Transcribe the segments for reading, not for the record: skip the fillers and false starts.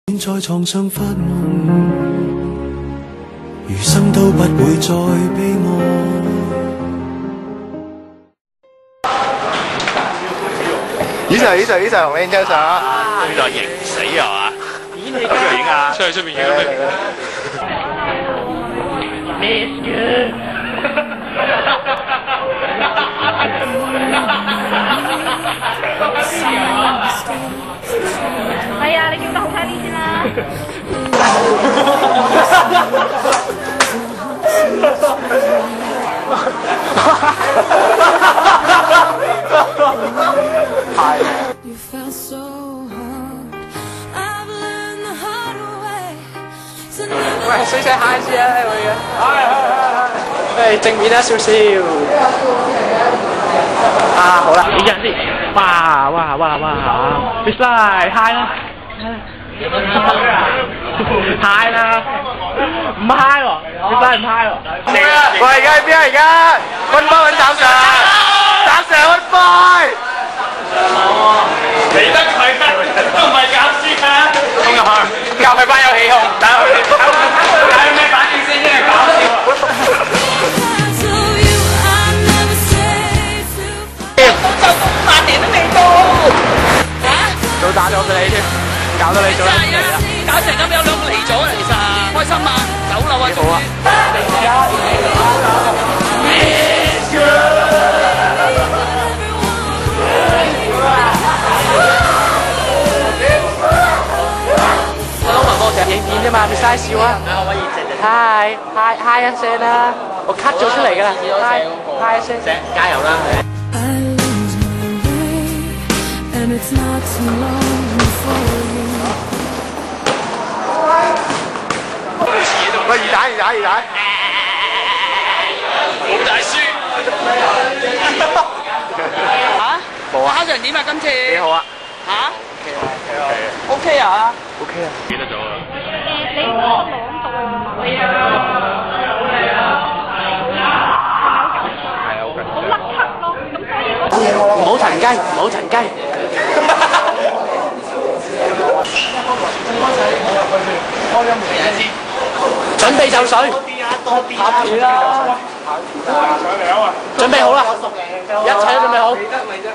在床上發夢，餘生都不會再悲哀。 呢就同你影張相啊！ 呢就型死係嘛？演戲邊度影啊？出去出邊影啊係啊，你叫得好睇啲先啦。 喂，水洗蟹先啊，我嘅。係正面啦，少少。啊，好啦，影人先。哇 ，fish line high 啦。high 啦，唔 high 喎 ，fish line 唔 high 喎。 喂，而家喺邊啊？而家溫波揾斬上，斬上溫波。 理得佢都唔係教書啊！衝入去，教佢班友起哄，睇佢咩反應先，真係搞笑。到8年都未到， 早打咗俾你添，搞到你做啦。 搞成咁有2個嚟咗啊！其實開心嘛，酒樓啊， 好啊。影片啫嘛，你嘥笑啊！嗨一聲啦，我 cut 咗出嚟㗎啦，嗨一聲，加油啦！ 喂，二蛋， 冇大輸。 嚇？冇啊！ 考成點啊？今次幾好啊！ 嚇？OK 啊？ OK 啊！ 記得咗啦。 你嗰個朗讀係啊，好甩咳咯，咁所以唔好騰雞，唔好騰雞。準備就緒，下片啦！準備好啦，一切都準備好。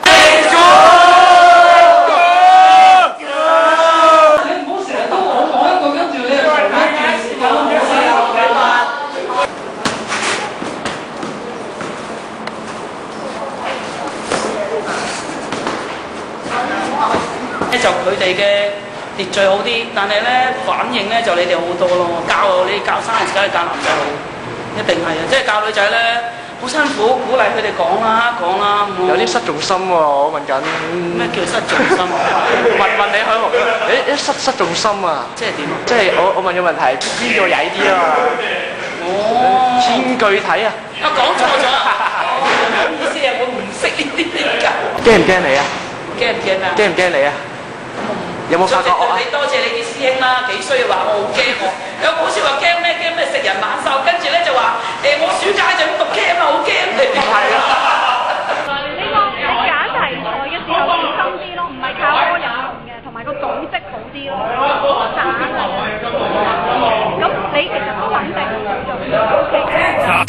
就佢哋嘅秩序好啲，但係咧反應咧就你哋好多咯。你哋教生人梗係教男仔好，一定係啊！即係教女仔咧好辛苦，鼓勵佢哋講啦。 有啲失重心喎，我問緊。 咩叫失重心？ 問你佢，失重心啊！ 即係點啊？ 即係我問嘅問題，邊個曳啲啊嘛？ 哦， 偏具體啊！ 講錯咗啊！唔好意思啊，我唔識呢啲㗎。 驚唔驚你啊？ 驚唔驚啊？ 驚唔驚你啊？有冇發覺我啊？ 你多謝你啲師兄啦，幾衰話我好驚我，有好似話驚咩食人猛獸，跟住咧就話我暑假就咁讀 cam 啊，好驚你。係啊。 你揀題材嘅時候小心啲咯，唔係靠歌引用嘅，同埋個組織好啲咯，散啊。咁你其實都穩定做 OK 嘅。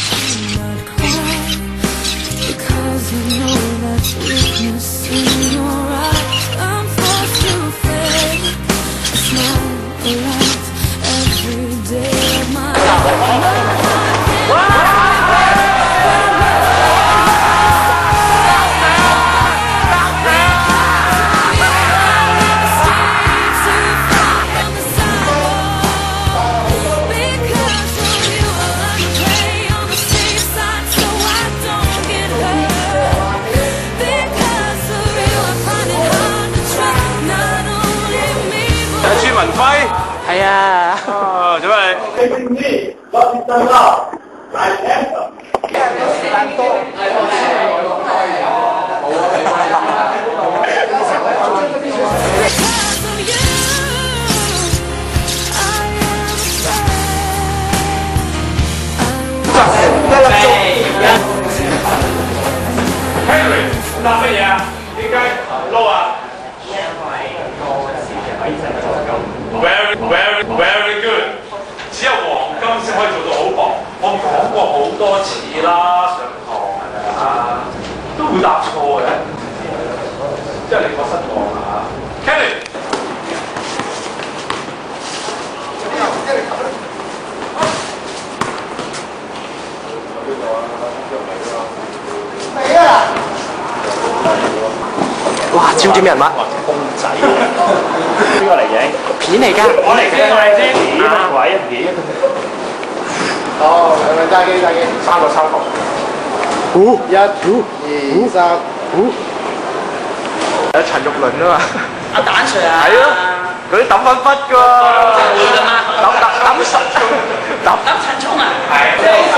係啊。 哦，做咩？Henry， 嗱乜嘢啊？點解撈啊？因為個時嘅位置就咁。 多次啦，上堂係咪啊？都會答錯嘅，真係令我失望啊 ！Kevin， 哇！焦點人物， 公仔，邊個嚟影？ 片嚟㗎， 我嚟嘅，我嚟啫，片乜鬼片？ 哦，係咪揸機揸機？3個3個。1、2、3。有陳玉麟啊嘛。 阿蛋 Sir 啊。 係咯，嗰啲抌粉筆㗎喎。 會㗎嘛？ 抌實抌陳聰啊。 係。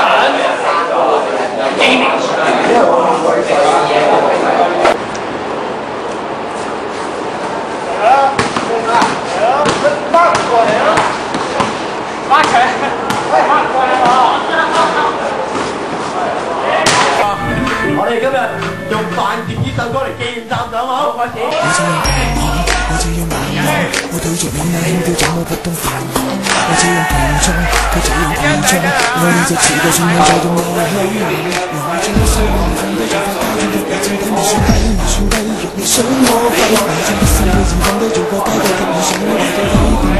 幾年？ 我哋今日用范傑呢首歌嚟紀念站長好，開始。 我這樣平衡，我這樣難忘，我對着你那輕佻怎麼不懂反抗？我這樣強壯，佢這樣強壯，愛你就似個算命在用我香讓我將一生放低，做法家中的日子等你算低，若你想我快樂，我將一生背前放低，做個低低的理想，我對你。